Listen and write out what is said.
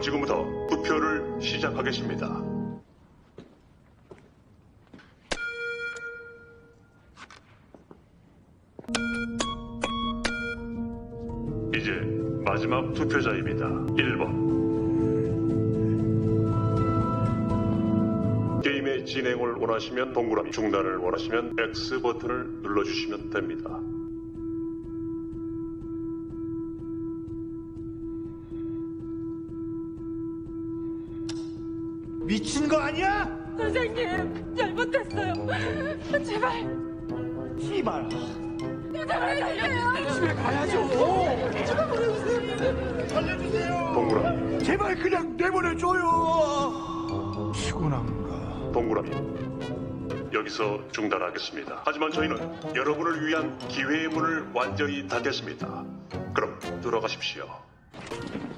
지금부터 투표를 시작하겠습니다. 이제 마지막 투표자입니다. 1번. 게임의 진행을 원하시면 동그라미, 중단을 원하시면 X 버튼을 눌러주시면 됩니다. 미친 거 아니야? 선생님, 잘못했어요. 제발. 씨발. 제발 살려주세요. 집에 가야죠. 제발 보내주세요. 살려주세요. 동그라미, 제발 그냥 내보내줘요. 피곤한가? 동그라미. 여기서 중단하겠습니다. 하지만 저희는 여러분을 위한 기회의 문을 완전히 닫겠습니다. 그럼 들어가십시오.